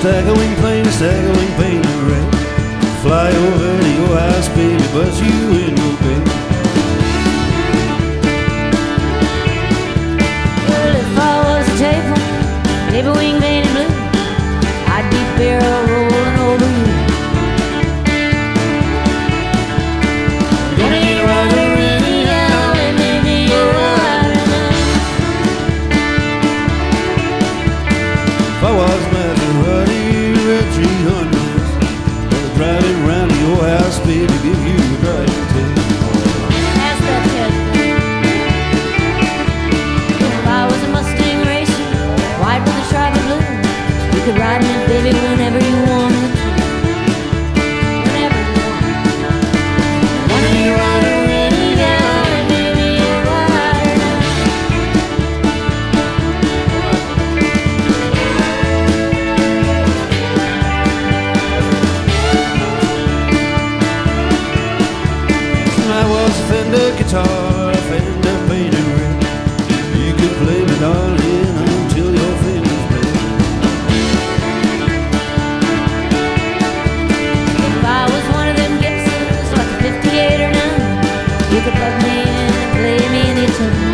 Staggerwing painted red. Fly over to your house, baby, but you in your bed. Well, if I was a table wing painted blue, I'd be barrel rolling over you. Gonna get rider anyhow, and maybe you're rider now. If I was Maserati at 300, I'd drive it round to your house, baby, give you a driving test. Pass that test. If I was a Mustang racer, white with a stripe of blue, you could ride in it, baby, whenever you wanted to. Whenever you wanted. Wanna be a rider anyhow, and maybe you're rider now. I was a Fender guitar, a Fender painted red. You could play me, darling, until your fingers bled. If I was one of them Gibsons, like a 58 or 9, you could plug me in and play me anytime.